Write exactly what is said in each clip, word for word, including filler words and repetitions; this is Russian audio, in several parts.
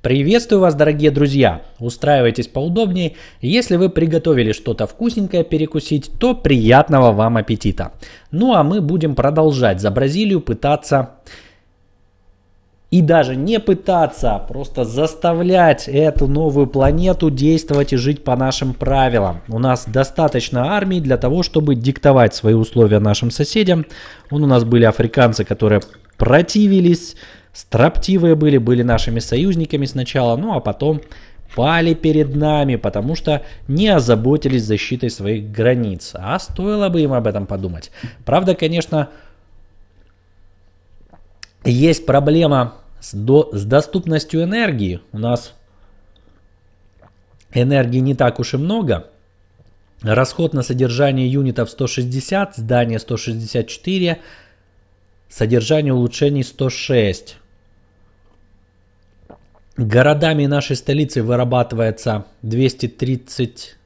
Приветствую вас, дорогие друзья! Устраивайтесь поудобнее. Если вы приготовили что-то вкусненькое перекусить, то приятного вам аппетита. Ну а мы будем продолжать за Бразилию пытаться и даже не пытаться, а просто заставлять эту новую планету действовать и жить по нашим правилам. У нас достаточно армий для того, чтобы диктовать свои условия нашим соседям. Вон у нас были африканцы, которые противились, строптивые были, были нашими союзниками сначала, ну а потом пали перед нами, потому что не озаботились защитой своих границ. А стоило бы им об этом подумать. Правда, конечно, есть проблема с, до, с доступностью энергии. У нас энергии не так уж и много. Расход на содержание юнитов сто шестьдесят, здание сто шестьдесят четыре, содержание улучшений сто шесть. Городами нашей столицы вырабатывается двести тридцать...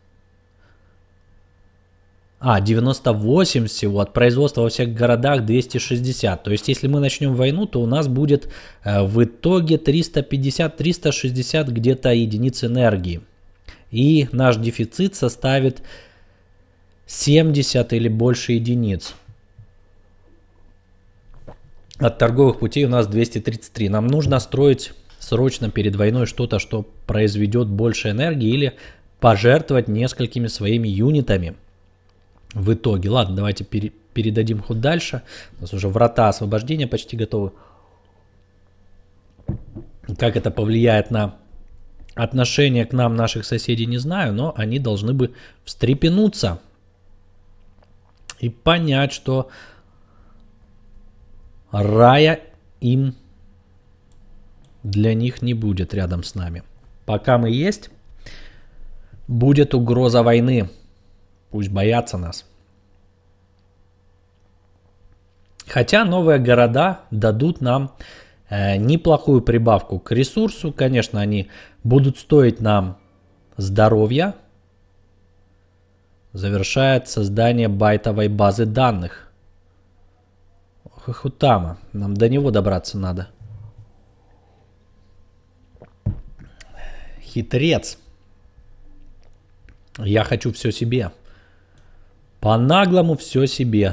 А, девяносто восемь всего. От производства во всех городах двести шестьдесят. То есть, если мы начнем войну, то у нас будет э, в итоге триста пятьдесят - триста шестьдесят где-то единиц энергии. И наш дефицит составит семьдесят или больше единиц. От торговых путей у нас двести тридцать три. Нам нужно строить срочно перед войной что-то, что произведет больше энергии, или пожертвовать несколькими своими юнитами в итоге. Ладно, давайте пере- передадим ход дальше. У нас уже врата освобождения почти готовы. Как это повлияет на отношение к нам наших соседей, не знаю, но они должны бы встрепенуться и понять, что рая им для них не будет рядом с нами. Пока мы есть, будет угроза войны. Пусть боятся нас. Хотя новые города дадут нам э, неплохую прибавку к ресурсу. Конечно, они будут стоить нам здоровья. Завершает создание байтовой базы данных. Ох и Хутама. Нам до него добраться надо. Хитрец. Я хочу все себе. По-наглому все себе.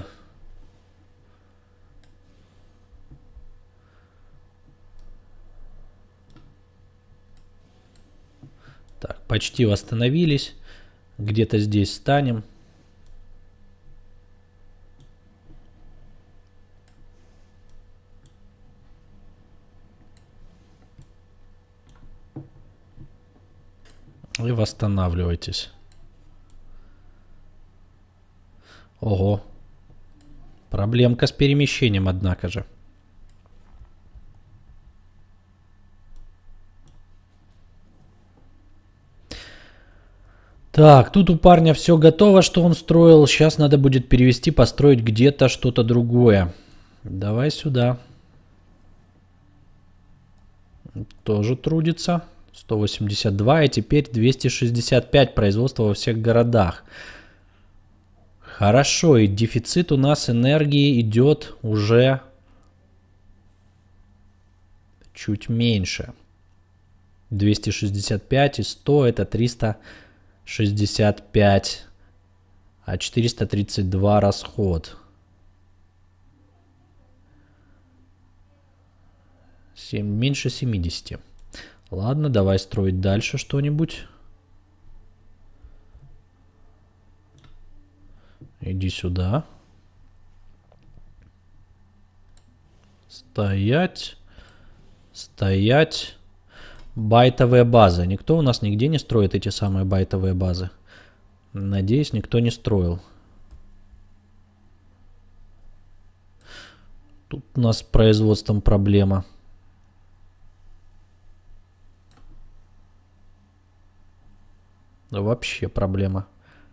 Так, почти восстановились. Где-то здесь станем. И восстанавливайтесь. Ого. Проблемка с перемещением, однако же. Так, тут у парня все готово, что он строил. Сейчас надо будет перевести, построить где-то что-то другое. Давай сюда. Тоже трудится. сто восемьдесят два и теперь двести шестьдесят пять производства во всех городах. Хорошо, и дефицит у нас энергии идет уже чуть меньше. двести шестьдесят пять и сто это триста шестьдесят пять, а четыреста тридцать два расход. семь, меньше семидесяти. Ладно, давай строить дальше что-нибудь. Иди сюда. Стоять. Стоять. Байтовые базы. Никто у нас нигде не строит эти самые байтовые базы. Надеюсь, никто не строил. Тут у нас с производством проблема. Вообще проблема.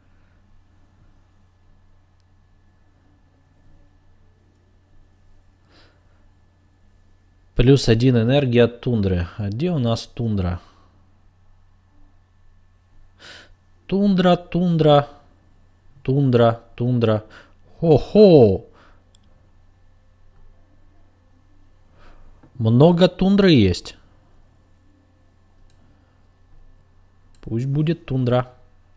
Плюс один энергия от тундры. А где у нас тундра? Тундра, тундра, тундра, тундра. Хо-хо! Много тундры есть. Пусть будет тундра.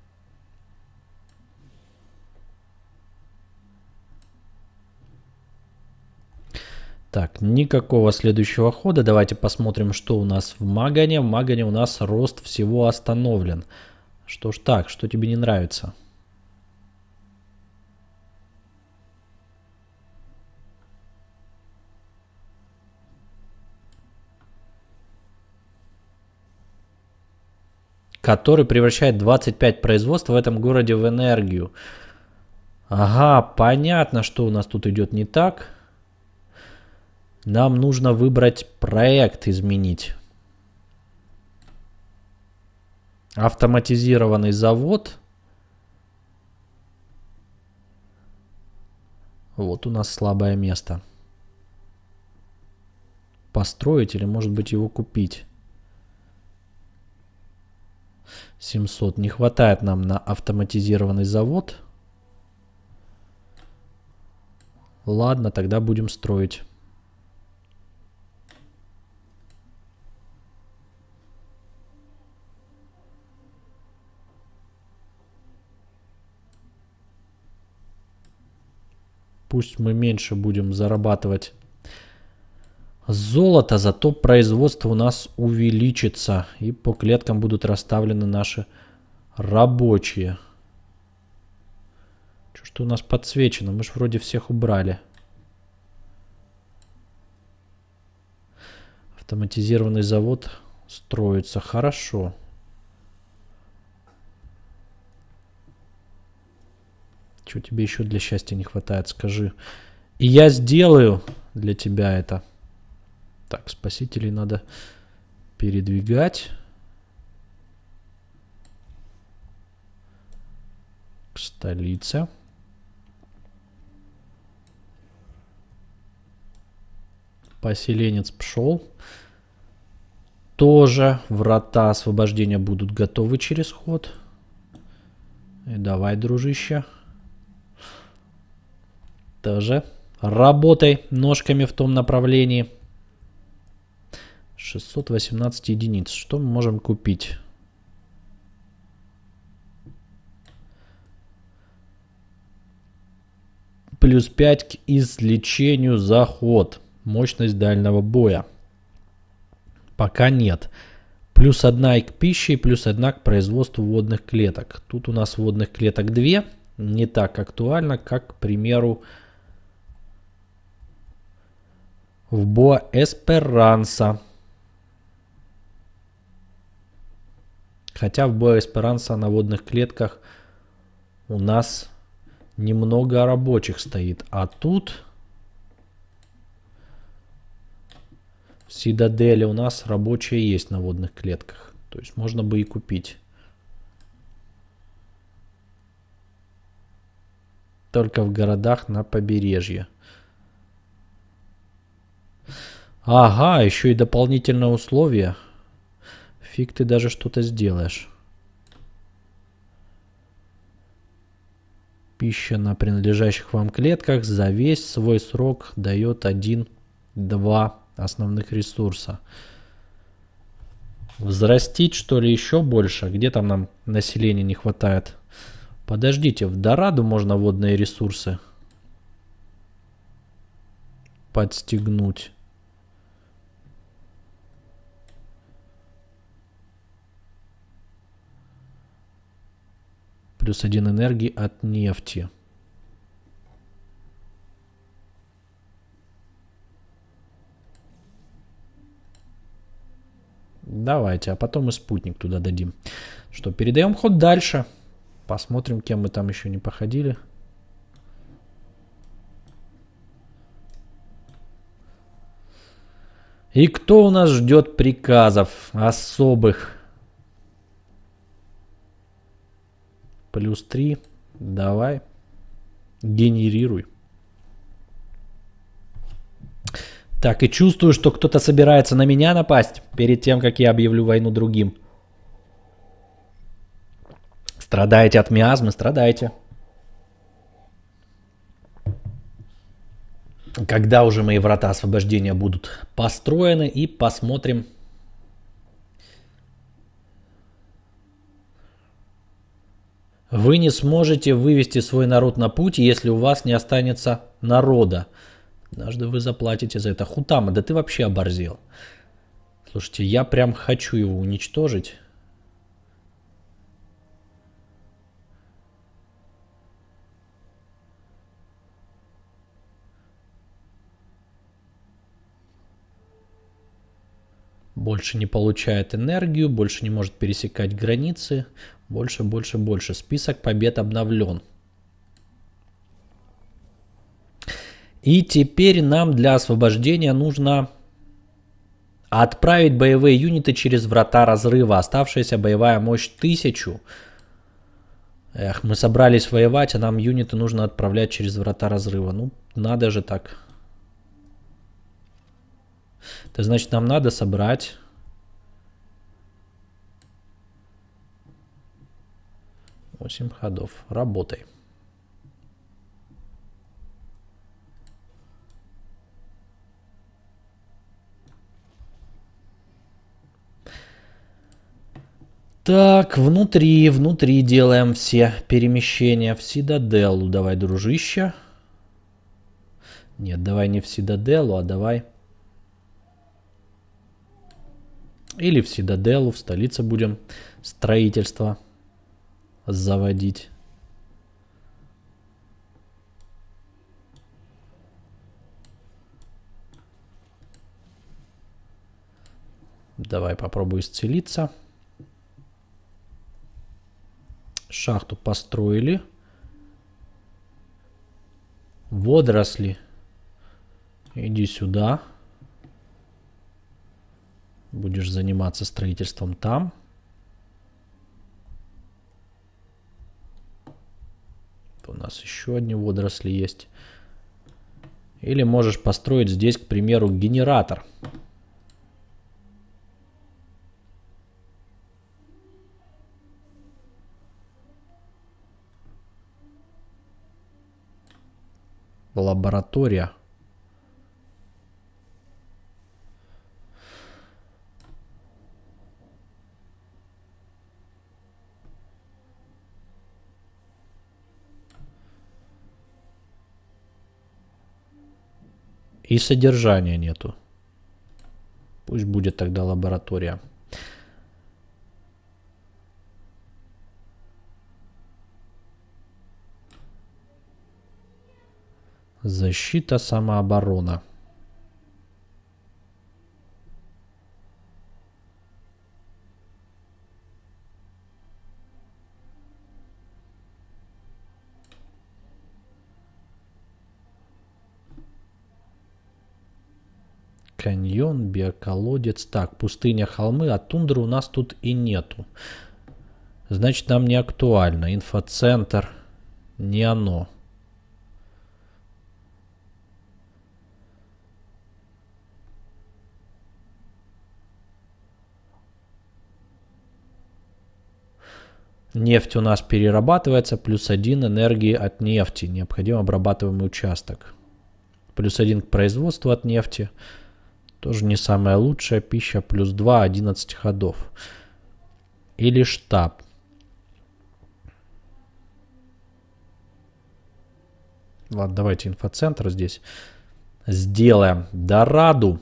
Так, никакого следующего хода. Давайте посмотрим, что у нас в Магане. В Магане у нас рост всего остановлен. Что ж так, что тебе не нравится? Который превращает двадцать пять производств в этом городе в энергию. Ага, понятно, что у нас тут идет не так. Нам нужно выбрать проект, изменить. Автоматизированный завод. Вот у нас слабое место. Построить или, может быть, его купить. семьсот. Не хватает нам на автоматизированный завод. Ладно, тогда будем строить. Пусть мы меньше будем зарабатывать золото, зато производство у нас увеличится. И по клеткам будут расставлены наши рабочие. Что у нас подсвечено? Мы же вроде всех убрали. Автоматизированный завод строится. Хорошо. Чего тебе еще для счастья не хватает, скажи. И я сделаю для тебя это. Так, спасителей надо передвигать. К столице. Поселенец пшел. Тоже врата освобождения будут готовы через ход. И давай, дружище. Тоже работай ножками в том направлении. шестьсот восемнадцать единиц. Что мы можем купить? Плюс пять к излечению за ход. Мощность дальнего боя. Пока нет. Плюс одна к пище и плюс одна к производству водных клеток. Тут у нас водных клеток две. Не так актуально, как, к примеру, в Боа Эсперанса. Хотя в Боа Эсперанса на водных клетках у нас немного рабочих стоит. А тут в Сидаделе у нас рабочие есть на водных клетках. То есть можно бы и купить. Только в городах на побережье. Ага, еще и дополнительное условие. Фиг ты даже что-то сделаешь. Пища на принадлежащих вам клетках за весь свой срок дает один-два основных ресурса. Взрастить, что ли, еще больше? Где там нам населения не хватает? Подождите, в Дораду можно водные ресурсы подстегнуть. Плюс один энергии от нефти. Давайте, а потом и спутник туда дадим. Что, передаем ход дальше. Посмотрим, кем мы там еще не походили. И кто у нас ждет приказов особых? Плюс три. Давай. Генерируй. Так, и чувствую, что кто-то собирается на меня напасть перед тем, как я объявлю войну другим. Страдаете от миазмы? Страдайте. Когда уже мои врата освобождения будут построены, и посмотрим, Вы не сможете вывести свой народ на путь, если у вас не останется народа. Однажды вы заплатите за это. Хутама, да ты вообще оборзел. Слушайте, я прям хочу его уничтожить. Больше не получает энергию, больше не может пересекать границы. Больше, больше, больше. Список побед обновлен. И теперь нам для освобождения нужно отправить боевые юниты через врата разрыва. Оставшаяся боевая мощь тысячу. Эх, мы собрались воевать, а нам юниты нужно отправлять через врата разрыва. Ну, надо же так. Это значит, нам надо собрать восемь ходов. Работай. Так, внутри, внутри делаем все перемещения в Сидаделу. Давай, дружище. Нет, давай не в Сидаделу, а давай... Или в Сидаделу, в столице будем строительство заводить. Давай попробую исцелиться. Шахту построили. Водоросли. Иди сюда. Будешь заниматься строительством там. У нас еще одни водоросли есть. Или можешь построить здесь, к примеру, генератор. Лаборатория. И содержания нету. Пусть будет тогда лаборатория. Защита, самооборона. Каньон, биоколодец. Так, пустыня, холмы, а тундры у нас тут и нету. Значит, нам не актуально. Инфоцентр. Не оно. Нефть у нас перерабатывается. Плюс один энергии от нефти. Необходим обрабатываемый участок. Плюс один к производству от нефти. Тоже не самая лучшая пища. Плюс два, одиннадцать ходов. Или штаб. Ладно, давайте инфоцентр здесь сделаем. Дораду.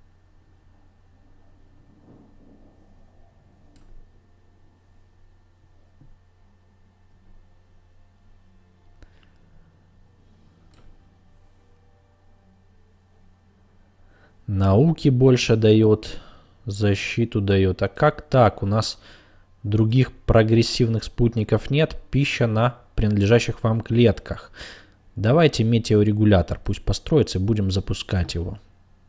Науки больше дает, защиту дает. А как так? У нас других прогрессивных спутников нет. Пища на принадлежащих вам клетках. Давайте метеорегулятор пусть построится и будем запускать его.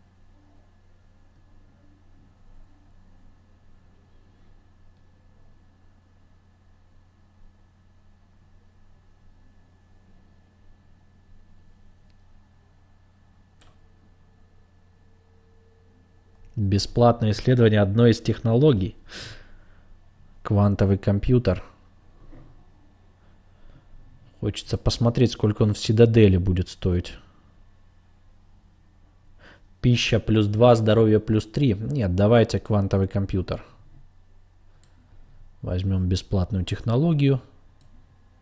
Бесплатное исследование одной из технологий. Квантовый компьютер. Хочется посмотреть, сколько он в Сидаделе будет стоить. Пища плюс два, здоровье плюс три. Нет, давайте квантовый компьютер. Возьмем бесплатную технологию.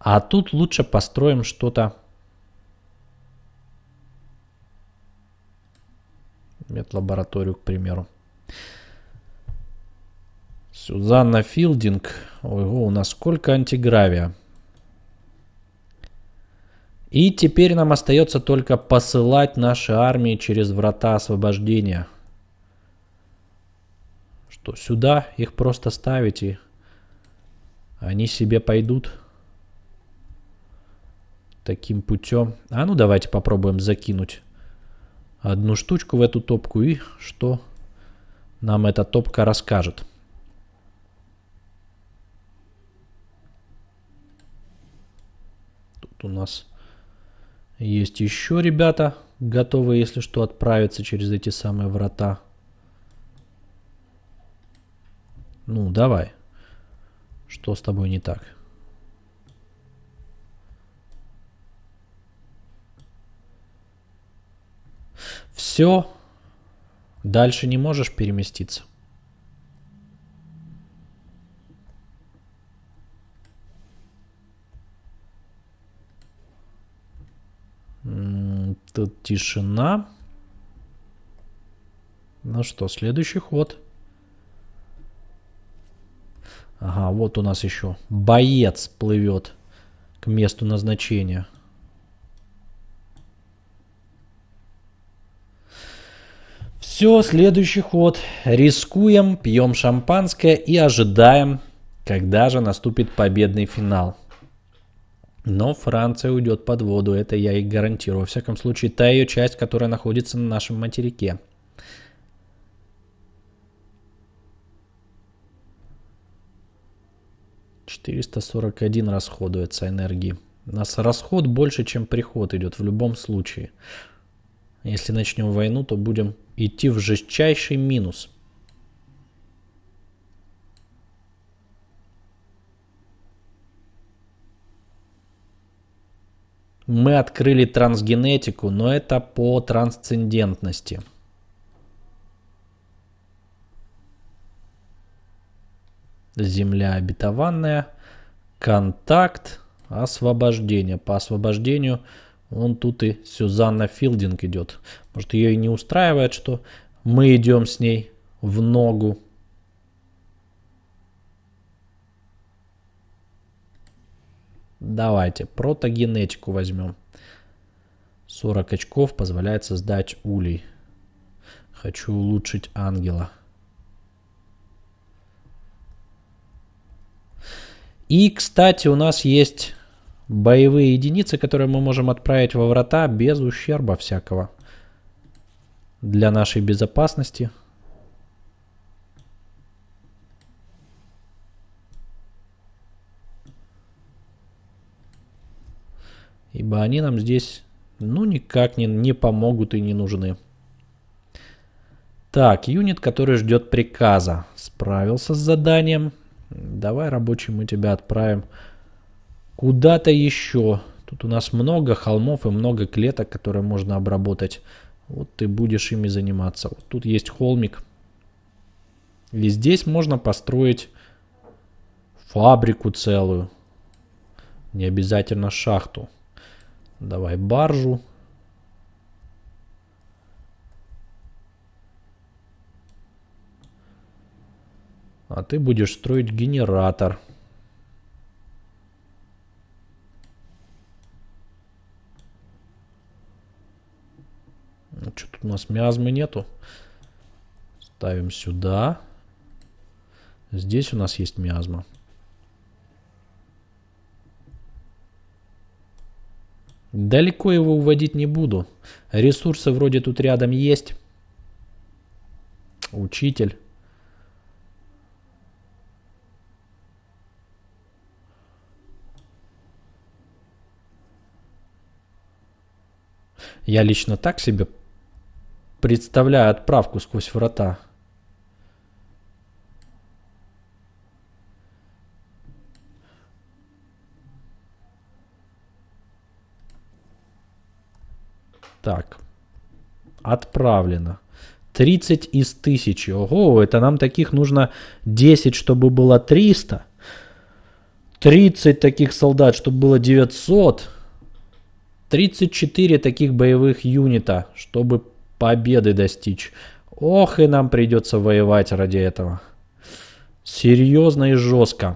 А тут лучше построим что-то. Медлабораторию, к примеру. Сюзанна Филдинг. Ого, у нас сколько антигравия. И теперь нам остается только посылать наши армии через врата освобождения. Что, сюда их просто ставить, и они себе пойдут таким путем. А ну давайте попробуем закинуть одну штучку в эту топку, и что нам эта топка расскажет. Тут у нас есть еще ребята, готовые, если что, отправиться через эти самые врата. Ну, давай. Что с тобой не так? Все. Дальше не можешь переместиться. Тут тишина. Ну что, следующий ход. Ага, вот у нас еще боец плывет к месту назначения. Все, следующий ход. Рискуем, пьем шампанское и ожидаем, когда же наступит победный финал. Но Франция уйдет под воду, это я и гарантирую. Во всяком случае, та ее часть, которая находится на нашем материке. четыреста сорок один расходуется энергии. У нас расход больше, чем приход идет в любом случае. Если начнем войну, то будем идти в жестчайший минус. Мы открыли трансгенетику, но это по трансцендентности. Земля обетованная. Контакт. Освобождение. По освобождению вон тут и Сюзанна Филдинг идет. Может, ее и не устраивает, что мы идем с ней в ногу. Давайте протогенетику возьмем. сорок очков позволяет создать улей. Хочу улучшить ангела. И, кстати, у нас есть боевые единицы, которые мы можем отправить во врата без ущерба всякого. Для нашей безопасности. Ибо они нам здесь, ну, никак не, не помогут и не нужны. Так, юнит, который ждет приказа. Справился с заданием. Давай, рабочий, мы тебя отправим куда-то еще. Тут у нас много холмов и много клеток, которые можно обработать. Вот ты будешь ими заниматься. Вот тут есть холмик. И здесь можно построить фабрику целую. Не обязательно шахту. Давай баржу. А ты будешь строить генератор. Ну, что тут у нас миазмы нету. Ставим сюда. Здесь у нас есть миазма. Далеко его уводить не буду. Ресурсы вроде тут рядом есть. Учитель. Я лично так себе представляю отправку сквозь врата. Так. Отправлено. тридцать из тысячи. Ого, это нам таких нужно десять, чтобы было триста. тридцать таких солдат, чтобы было девятьсот. тридцать четыре таких боевых юнита, чтобы победы достичь. Ох, и нам придется воевать ради этого. Серьезно и жестко.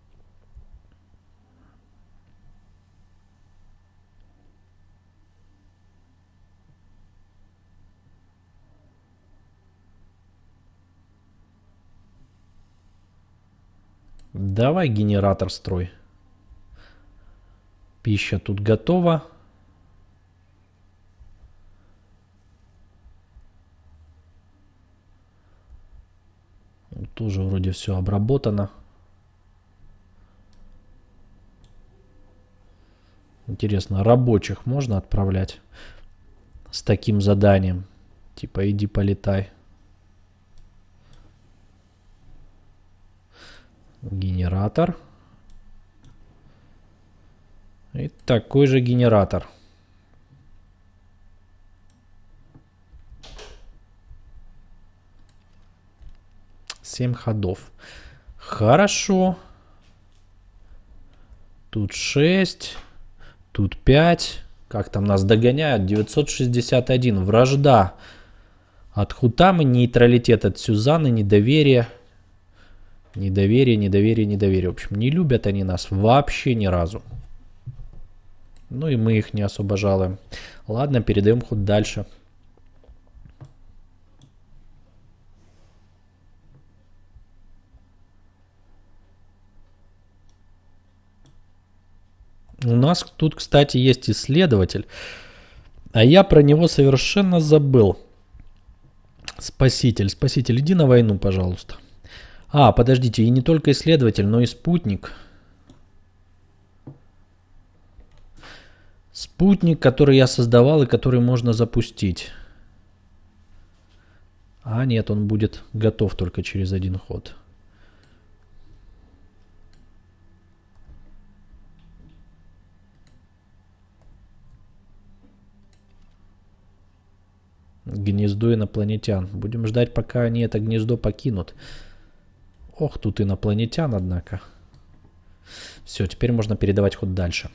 Давай генератор строй. Пища тут готова. Тоже вроде все обработано. Интересно, рабочих можно отправлять с таким заданием? Типа иди полетай. Генератор. И такой же генератор. семь ходов. Хорошо. Тут шесть. Тут пять. Как там нас догоняют? девятьсот шестьдесят один. Вражда. От Хутамы, нейтралитет от Сюзанны, недоверие. Недоверие, недоверие, недоверие. В общем, не любят они нас вообще ни разу. Ну и мы их не особо жалуем. Ладно, передаем ход дальше. У нас тут, кстати, есть исследователь. А я про него совершенно забыл. Спаситель, спаситель, иди на войну, пожалуйста. А, подождите, и не только исследователь, но и спутник. Спутник, который я создавал и который можно запустить. А, нет, он будет готов только через один ход. Гнездо инопланетян. Будем ждать, пока они это гнездо покинут. Ох, тут инопланетян, однако. Все, теперь можно передавать ход дальше.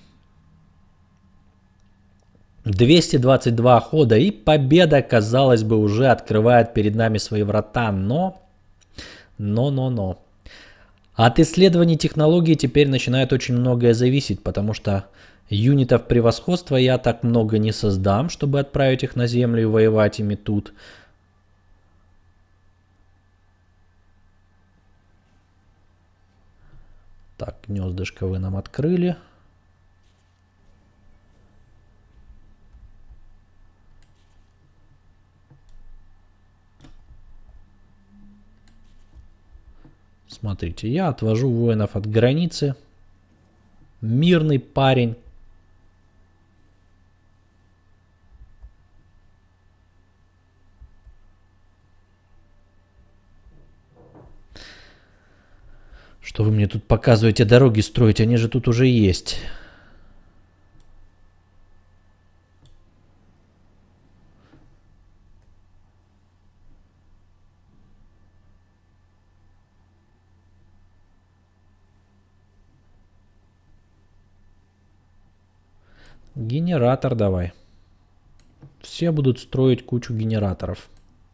двести двадцать два хода, и победа, казалось бы, уже открывает перед нами свои врата. Но, но, но, но. От исследований технологий теперь начинает очень многое зависеть, потому что юнитов превосходства я так много не создам, чтобы отправить их на Землю и воевать ими тут. Так, гнездышко вы нам открыли. Смотрите, я отвожу воинов от границы. Мирный парень. Что вы мне тут показываете, дороги строить? Они же тут уже есть. Генератор давай. Все будут строить кучу генераторов.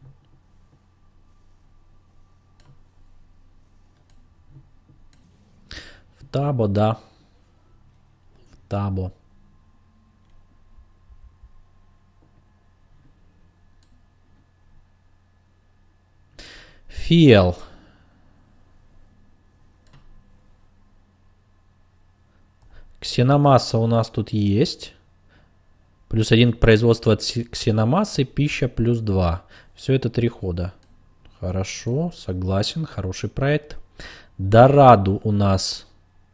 В Табо, да. В Табо. Фиэл. Ксеномасса у нас тут есть. Плюс один к производству от ксеномассы, пища плюс два. Все это три хода. Хорошо, согласен, хороший проект. Дораду у нас.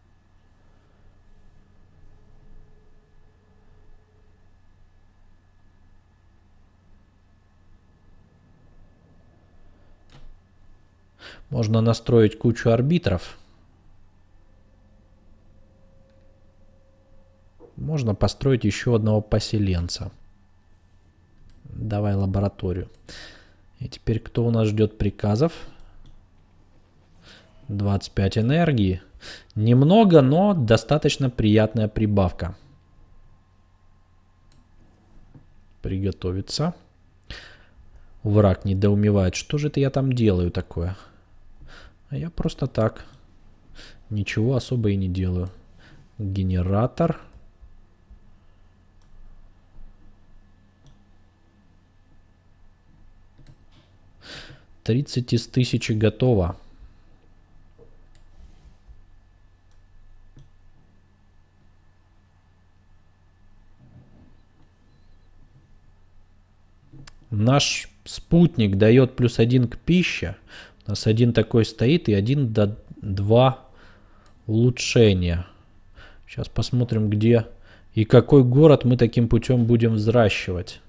Можно настроить кучу арбитров. Можно построить еще одного поселенца. Давай лабораторию. И теперь кто у нас ждет приказов? двадцать пять энергии. Немного, но достаточно приятная прибавка. Приготовиться. Враг недоумевает. Что же это я там делаю такое? А я просто так. Ничего особо и не делаю. Генератор. тридцать из тысячи готово. Наш спутник дает плюс один к пище. У нас один такой стоит и один до два улучшения. Сейчас посмотрим, где и какой город мы таким путем будем взращивать.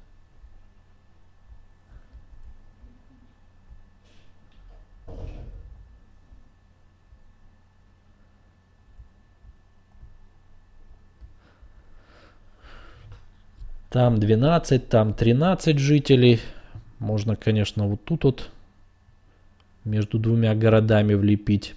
Там двенадцать, там тринадцать жителей. Можно, конечно, вот тут вот между двумя городами влепить.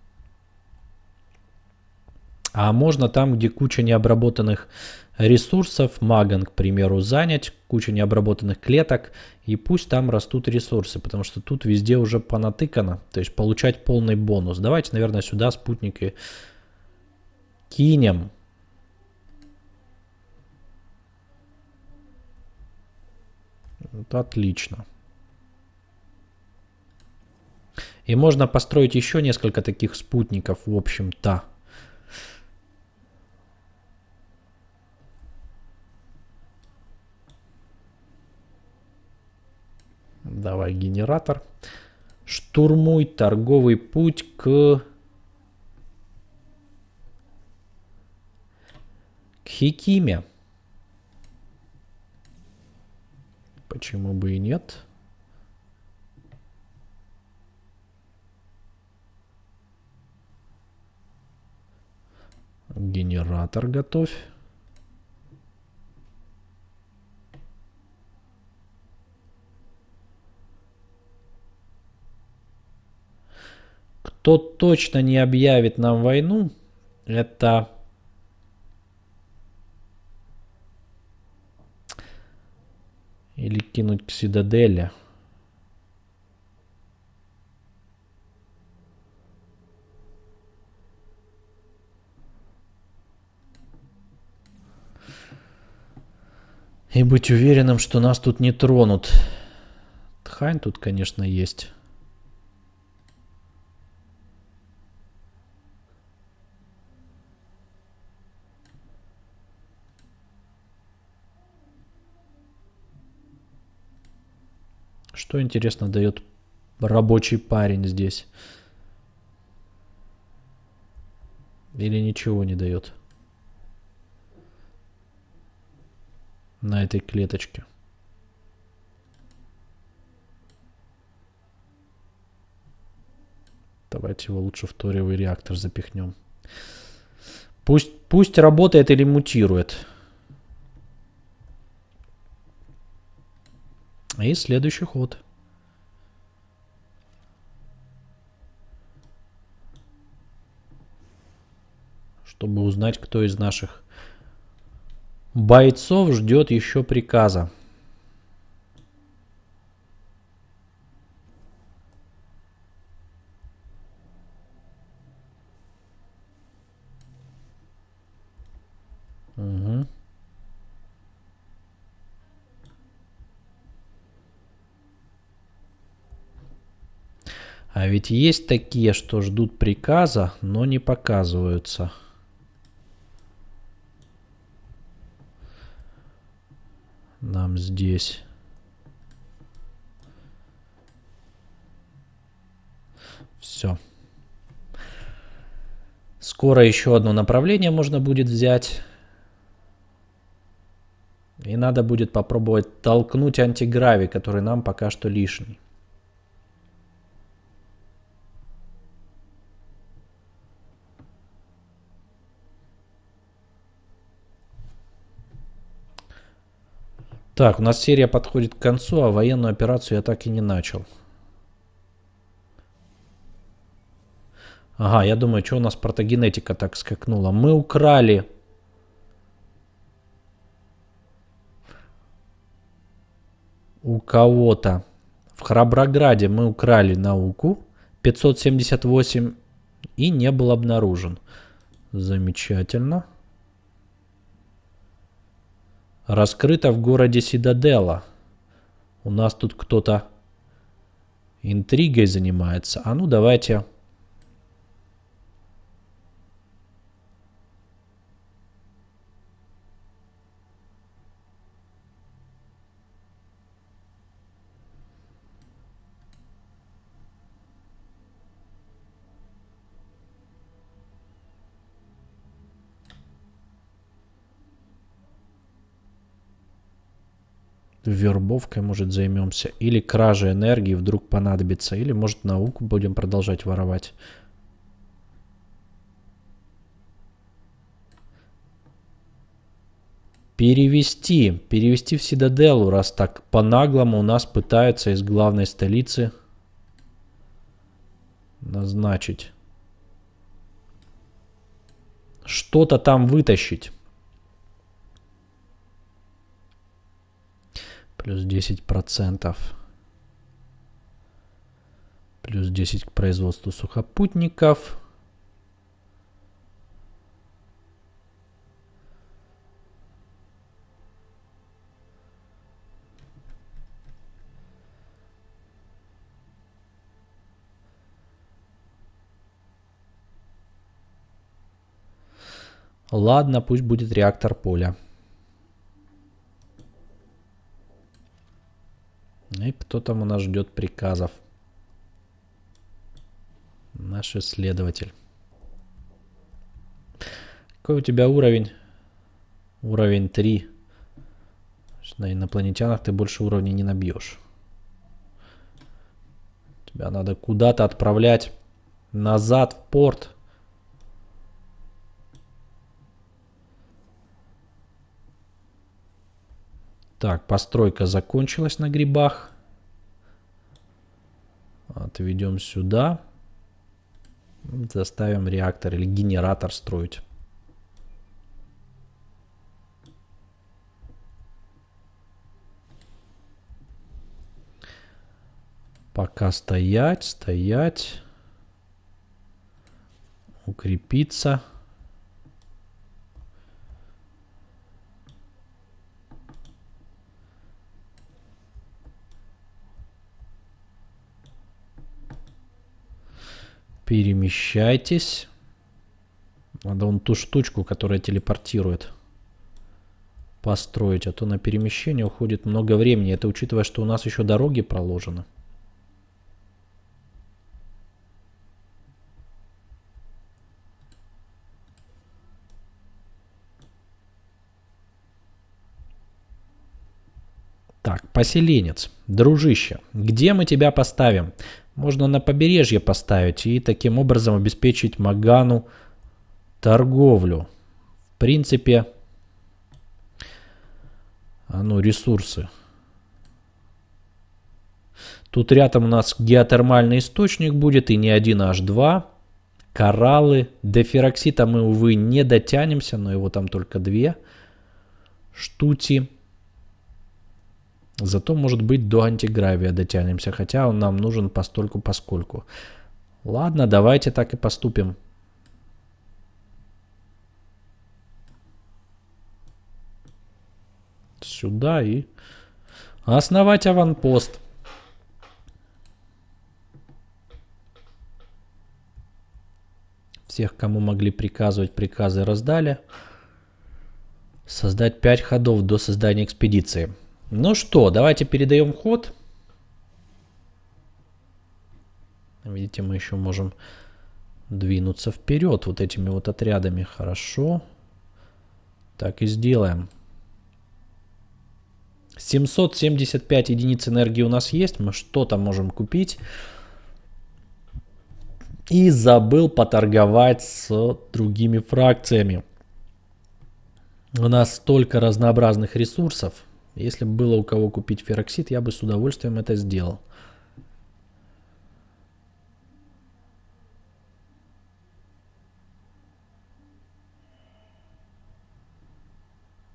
А можно там, где куча необработанных ресурсов, Маган, к примеру, занять, куча необработанных клеток, и пусть там растут ресурсы, потому что тут везде уже понатыкано, то есть получать полный бонус. Давайте, наверное, сюда спутники кинем. Вот, отлично. И можно построить еще несколько таких спутников, в общем-то. Давай генератор. Штурмуй торговый путь к... к Хикиме. Почему бы и нет? Генератор готовь. Кто точно не объявит нам войну, это... Или кинуть к Цитадели. И быть уверенным, что нас тут не тронут. Тхань тут, конечно, есть. Что, интересно, дает рабочий парень здесь? Или ничего не дает? На этой клеточке. Давайте его лучше в ториевый реактор запихнем. Пусть, пусть работает или мутирует. И следующий ход. Чтобы узнать, кто из наших бойцов ждет еще приказа. Угу. А ведь есть такие, что ждут приказа, но не показываются. Нам здесь. Все. Скоро еще одно направление можно будет взять. И надо будет попробовать толкнуть антигравий, который нам пока что лишний. Так, у нас серия подходит к концу, а военную операцию я так и не начал. Ага, я думаю, что у нас протогенетика так скакнула. Мы украли... У кого-то. В Храброграде мы украли науку. пятьсот семьдесят восемь. И не был обнаружен. Замечательно. Раскрыто в городе Сидадела. У нас тут кто-то интригой занимается. А ну давайте... Вербовкой, может, займемся. Или кражей энергии вдруг понадобится. Или, может, науку будем продолжать воровать. Перевести. Перевести в Сидаделу, раз так по-наглому у нас пытаются из главной столицы назначить. Что-то там вытащить. Плюс десять процентов. Плюс десять к производству сухопутников. Ладно, пусть будет реактор поля. И кто там у нас ждет приказов? Наш исследователь. Какой у тебя уровень? Уровень три. На инопланетянах ты больше уровней не набьешь. Тебя надо куда-то отправлять назад в порт. Так, постройка закончилась на грибах. Отведем сюда. Заставим реактор или генератор строить. Пока стоять, стоять. Укрепиться. Перемещайтесь. Надо вон ту штучку, которая телепортирует, построить. А то на перемещение уходит много времени. Это учитывая, что у нас еще дороги проложены. Так, поселенец. Дружище, где мы тебя поставим? Можно на побережье поставить и таким образом обеспечить Магану торговлю. В принципе, а ну, ресурсы. Тут рядом у нас геотермальный источник будет, и не один, а аж два. Кораллы. До фероксита мы, увы, не дотянемся, но его там только две штуки. Зато, может быть, до антигравия дотянемся, хотя он нам нужен постольку поскольку. Ладно, давайте так и поступим. Сюда и основать аванпост. Всех, кому могли приказывать, приказы раздали. Создать пять ходов до создания экспедиции. Ну что, давайте передаем ход. Видите, мы еще можем двинуться вперед вот этими вот отрядами. Хорошо. Так и сделаем. семьсот семьдесят пять единиц энергии у нас есть. Мы что-то можем купить. И забыл поторговать с другими фракциями. У нас столько разнообразных ресурсов. Если бы было у кого купить фероксид, я бы с удовольствием это сделал.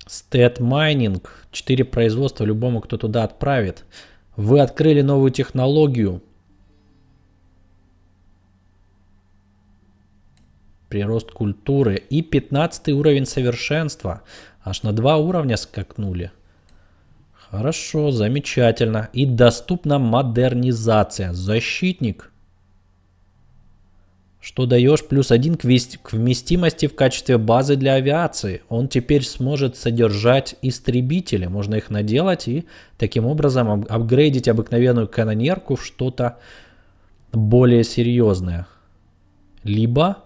Stat Mining. четыре производства любому, кто туда отправит. Вы открыли новую технологию. Прирост культуры. И пятнадцатый уровень совершенства. Аж на два уровня скакнули. Хорошо, замечательно. И доступна модернизация. Защитник. Что даешь? Плюс один к вместимости в качестве базы для авиации. Он теперь сможет содержать истребители. Можно их наделать и таким образом апгрейдить обыкновенную канонерку в что-то более серьезное. Либо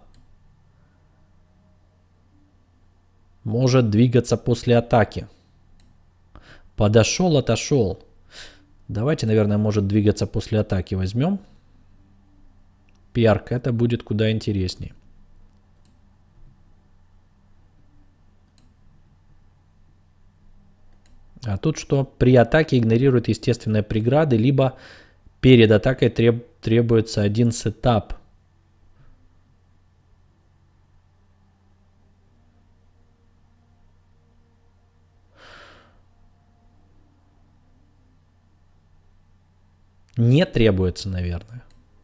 может двигаться после атаки. Подошел, отошел. Давайте, наверное, может двигаться после атаки возьмем. Перк, это будет куда интереснее. А тут что? При атаке игнорирует естественные преграды, либо перед атакой треб, требуется один сетап. Не требуется, наверное.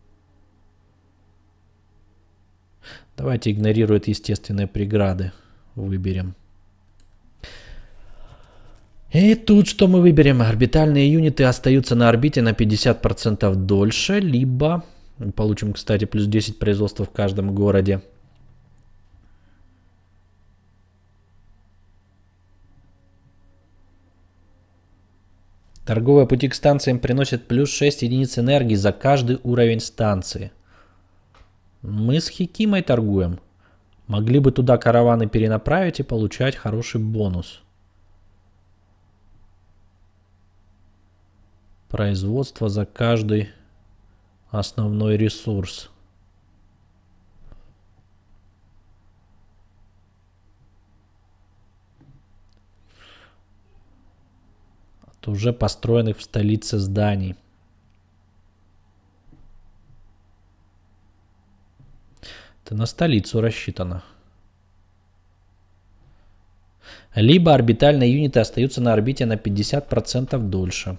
Давайте игнорирует естественные преграды. Выберем. И тут что мы выберем? Орбитальные юниты остаются на орбите на пятьдесят процентов дольше. Либо получим, кстати, плюс десять производства в каждом городе. Торговые пути к станциям приносят плюс шесть единиц энергии за каждый уровень станции. Мы с Хикимой торгуем. Могли бы туда караваны перенаправить и получать хороший бонус. Производство за каждый основной ресурс. От уже построенных в столице зданий. Это на столицу рассчитано. Либо орбитальные юниты остаются на орбите на пятьдесят процентов дольше.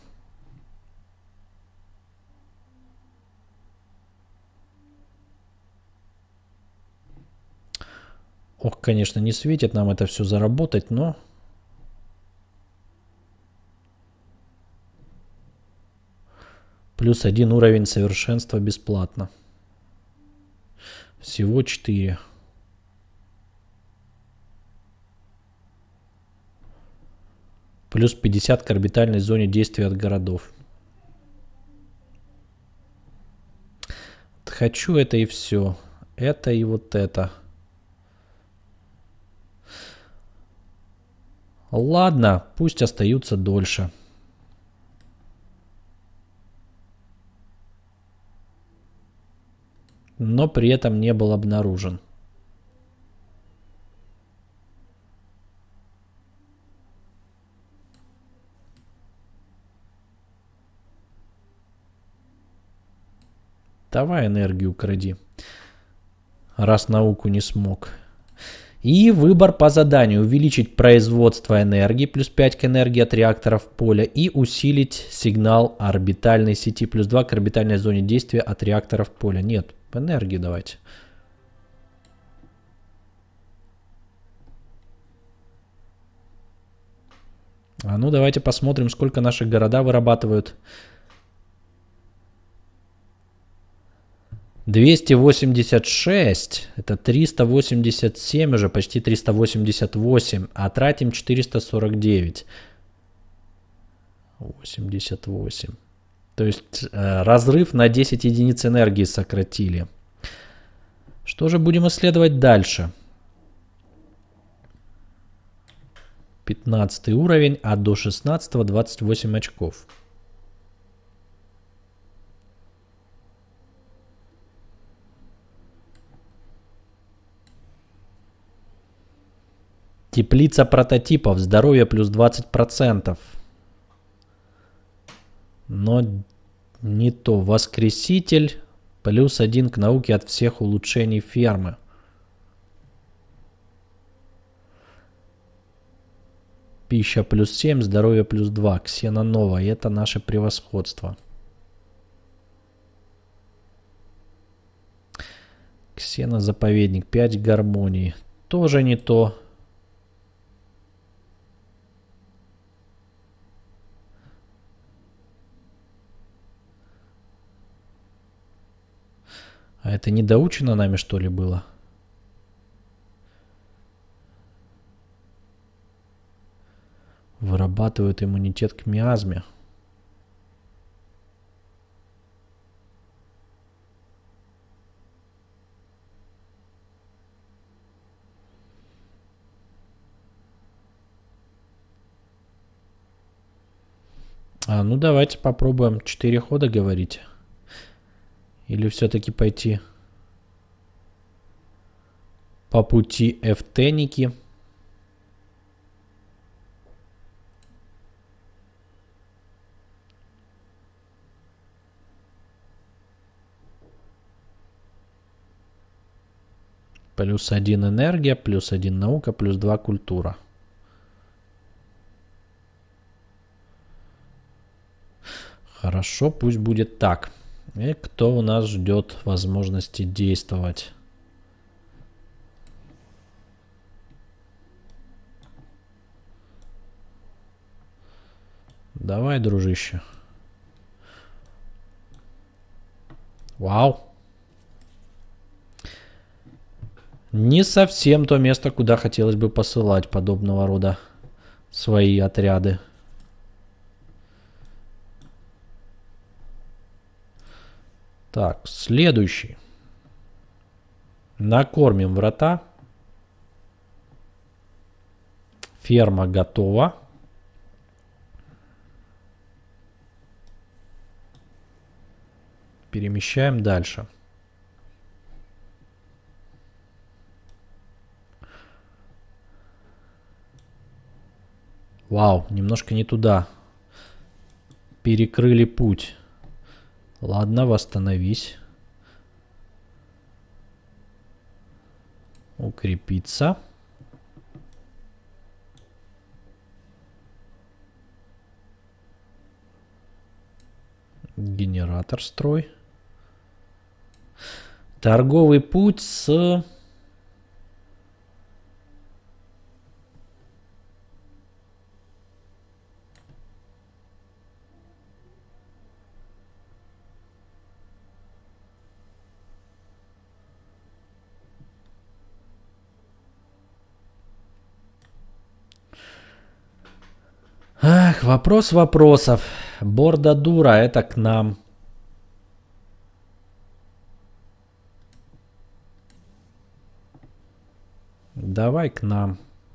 Ох, конечно, не светит нам это все заработать, но... Плюс один уровень совершенства бесплатно. Всего четыре. Плюс пятьдесят к орбитальной зоне действия от городов. Хочу это и все. Это и вот это. Ладно, пусть остаются дольше. Но при этом не был обнаружен. Давай энергию кради, раз науку не смог. И выбор по заданию. Увеличить производство энергии, плюс пять к энергии от реакторов поля. И усилить сигнал орбитальной сети, плюс два к орбитальной зоне действия от реакторов поля. Нет, энергии давайте. А ну давайте посмотрим, сколько наши города вырабатывают. двести восемьдесят шесть, это триста восемьдесят семь уже, почти триста восемьдесят восемь, а тратим четыреста сорок девять. восемьдесят восемь. То есть э, разрыв на десять единиц энергии сократили. Что же будем исследовать дальше? пятнадцатый уровень, а до шестнадцатого двадцать восемь очков. Теплица прототипов. Здоровье плюс двадцать процентов. Но не то. Воскреситель плюс один к науке от всех улучшений фермы. Пища плюс семь, здоровье плюс два. Ксенонова. И это наше превосходство. Ксенозаповедник. пять гармонии. Тоже не то. А это не доучено нами, что ли, было? Вырабатывает иммунитет к миазме. А, ну давайте попробуем. Четыре хода, говорите. Или все-таки пойти по пути эфтеники. Плюс один энергия, плюс один наука, плюс два культура. Хорошо, пусть будет так. И кто у нас ждет возможности действовать? Давай, дружище. Вау. Не совсем то место, куда хотелось бы посылать подобного рода свои отряды. Так, следующий. Накормим врата. Ферма готова. Перемещаем дальше. Вау, немножко не туда. Перекрыли путь. Ладно, восстановись. Укрепиться. Генератор строй. Торговый путь с... Ах, вопрос вопросов. Бордадура, это к нам. Давай к нам.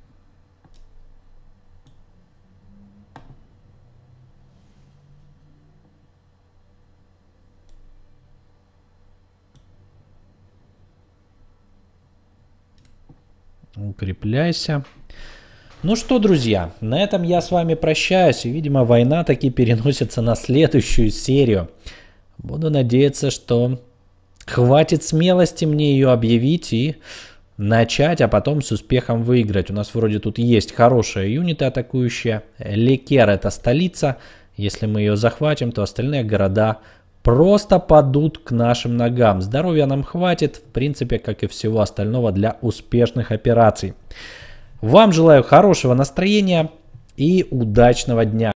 Укрепляйся. Ну что, друзья, на этом я с вами прощаюсь. И, видимо, война таки переносится на следующую серию. Буду надеяться, что хватит смелости мне ее объявить и начать, а потом с успехом выиграть. У нас вроде тут есть хорошие юниты атакующие. Лекер — это столица. Если мы ее захватим, то остальные города просто падут к нашим ногам. Здоровья нам хватит, в принципе, как и всего остального для успешных операций. Вам желаю хорошего настроения и удачного дня.